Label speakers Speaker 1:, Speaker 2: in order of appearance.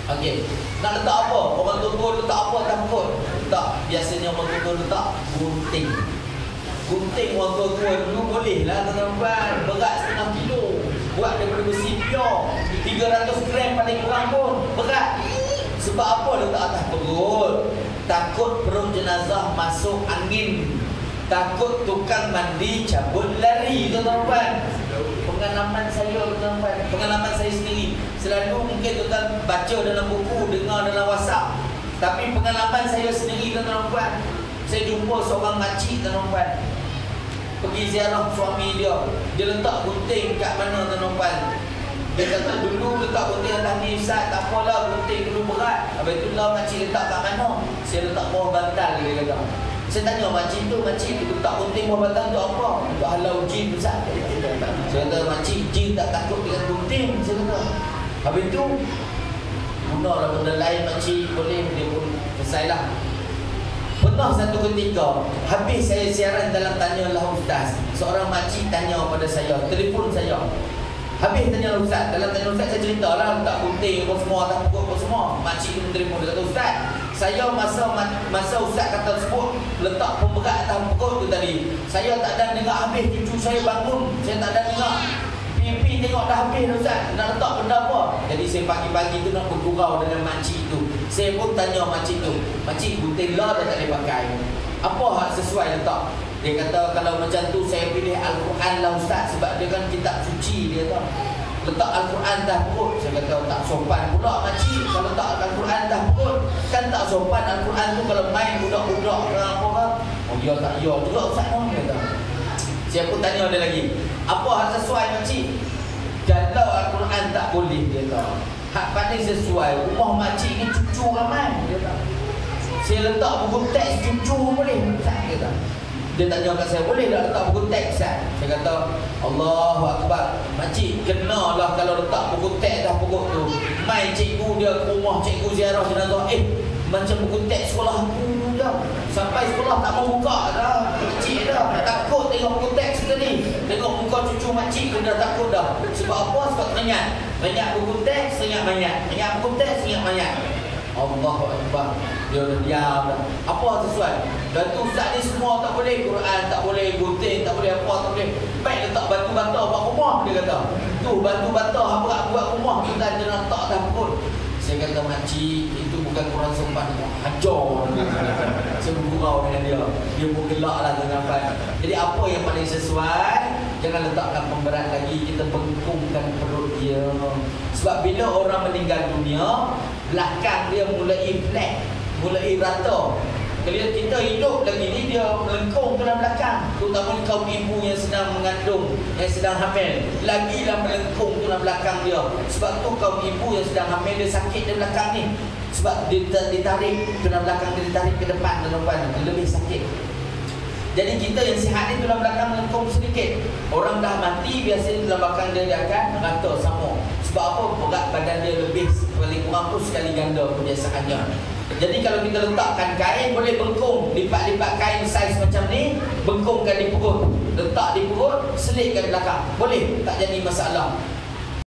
Speaker 1: Okey. Nak letak apa? Orang tua letak apa takut? Tak. Biasanya orang tua letak gunting. Gunting orang tua dulu boleh lah tuan-tuan. Berat 1/2 kilo. Buat daripada besi pior. 300 gram paling kurang pun. Berat. Sebab apa letak atas perut? Takut perut jenazah masuk angin. Takut tukang mandi cabut lari tuan-tuan. Pengalaman saya tuan-tuan, pengalaman saya sendiri. Selalu mungkin tuan-tuan baca dalam buku, dengar dalam WhatsApp. Tapi pengalaman saya sendiri tuan-tuan, saya jumpa seorang makcik tuan-tuan, pergi ziarah suami dia. Dia letak gunting kat mana tuan-tuan? Dia kata dulu letak gunting atas ni Ustaz, tak apalah gunting dulu berat. Habis tu lah makcik letak kat mana? Saya letak bawah bantal, dia kata. Saya tanya makcik tu letak gunting bawah bantal tu apa? Untuk halau jin Ustaz. Saya kata makcik, jin tak takut dengan gunting. Saya kata. Habis tu gunalah benda lain makcik, boleh dia pun selesailah. Pernah satu ketika, habis saya siaran dalam Tanyalah Ustaz, seorang makcik tanya pada saya, telefon saya. Habis tanya Ustaz, dalam Tanya Ustaz saya ceritalah letak gunting apa semua, tak pukul apa semua. Makcik pun telefon, dia kata Ustaz, saya masa Ustaz kata sebut letak pemberat atas perut tu tadi, saya tak ada dengar habis, cucu saya bangun, saya tak ada dengar. Pipi tengok dah habis Ustaz, nak letak benda apa? Jadi saya pagi-pagi tu nak bergurau dengan makcik tu. Saya pun tanya makcik tu, makcik gunting lah dah tak boleh pakai, apa hak sesuai letak? Dia kata kalau macam tu saya pilih Al-Quran lah Ustaz, sebab dia kan kitab suci dia tu. Letak Al-Quran dah perut. Saya kata tak sopan pula makcik kalau letak Al-Quran dah perut. Kan tak sopan Al-Quran tu kalau main budak-budak ke apa kan. Oh ya tak ya juga Ustaz pun kata. Saya pun tanya dia lagi, apa hak sesuai makcik? Kalau Al-Quran tak boleh dia kata. Hak paling sesuai rumah makcik ni cucu ramai dia kata. Saya letak buku teks cucu boleh Ustaz kata. Dia tanya kat saya, boleh tak letak buku teks Ustaz? Saya kata, Allahu Akbar, makcik kenalah kalau letak buku teks dah pokok tu. Mai cikgu dia ke rumah, cikgu ziarah jenazah, macam buku teks sekolah aku dah. Sampai sekolah tak mau buka dah. Makcik dah takut tengok buku teks tadi. Tengok muka cucu makcik pun dah takut dah. Sebab apa? Sebab teringat banyak buku teks, ingat banyak. Banyak buku teks, ingat banyak. Allahu Akbar. Dia dah diam dah. Apa sesuai? Dan tu Ustaz ni semua tak boleh. Quran tak boleh, gunting tak boleh, apa tak boleh. Baik letak batu-bata buat rumah, dia kata. Tu batu-bata berat buat rumah, kita dia nak letak dah pun. Saya kata makcik, itu bukan kurang sopan, hajar. Saya bergurau dengan dia. Dia pun gelak lah tuan-tuan. Jadi apa yang paling sesuai? Jangan letakkan pemberat lagi, kita bengkungkan perut dia. Sebab bila orang meninggal dunia, belakang dia mulai flat, mulai rata. Kalau kita hidup lagi ni, dia melengkung ke dalam belakang. Terutama kaum ibu yang sedang mengandung, yang sedang hamil, lagilah melengkung ke dalam belakang dia. Sebab tu kaum ibu yang sedang hamil, dia sakit di belakang ni. Sebab dia ditarik ke dalam belakang, dia ditarik ke depan, dia lebih sakit. Jadi kita yang sihat ni tulang belakang melengkung sedikit. Orang dah mati biasanya tulang belakang dia akan rata sama. Sebab apa? Berat badan dia lebih, paling kurang tu sekali ganda kebiasaannya. Jadi kalau kita letakkan kain, boleh bengkung. Lipat-lipat kain saiz macam ni, bengkungkan di perut. Letak di perut, selitkan belakang. Boleh, tak jadi masalah.